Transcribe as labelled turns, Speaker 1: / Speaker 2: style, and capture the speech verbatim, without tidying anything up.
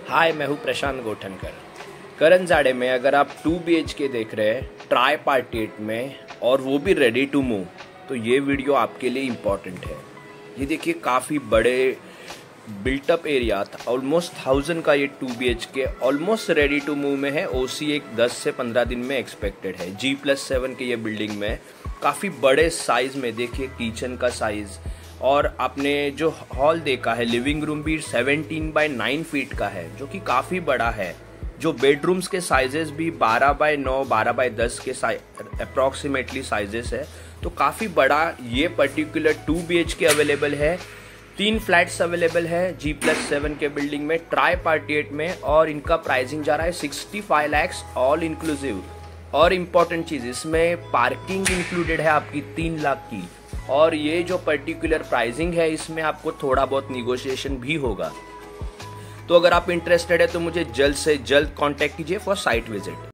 Speaker 1: हाय, मैं हूँ प्रशांत गोठनकर। करंजाड़े में अगर आप टू बी एच के देख रहे हैं ट्राई पार्टी में और वो भी रेडी टू मूव, तो ये वीडियो आपके लिए इम्पॉर्टेंट है। ये देखिए, काफ़ी बड़े बिल्टअप एरिया था, ऑलमोस्ट थाउजेंड का ये two B H K almost ready to move में है। ओसी एक दस से पंद्रह दिन में एक्सपेक्टेड है। जी प्लस सेवन के ये बिल्डिंग में काफ़ी बड़े साइज में देखिए किचन का साइज, और आपने जो हॉल देखा है लिविंग रूम भी सेवनटीन बाय नाइन फीट का है, जो कि काफ़ी बड़ा है। जो बेडरूम्स के साइजेस भी बारह बाय नौ बारह बाय दस के अप्रॉक्सीमेटली साइजेस है, तो काफ़ी बड़ा ये particular two B H K available है। तीन फ्लैट्स अवेलेबल है जी प्लस सेवन के बिल्डिंग में ट्राई पार्टी एट में, और इनका प्राइसिंग जा रहा है sixty five lakhs all inclusive. और इम्पॉर्टेंट चीज़, इसमें पार्किंग इंक्लूडेड है आपकी तीन लाख की, और ये जो पर्टिकुलर प्राइसिंग है इसमें आपको थोड़ा बहुत निगोशिएशन भी होगा। तो अगर आप इंटरेस्टेड है तो मुझे जल्द से जल्द कांटेक्ट कीजिए फॉर साइट विजिट।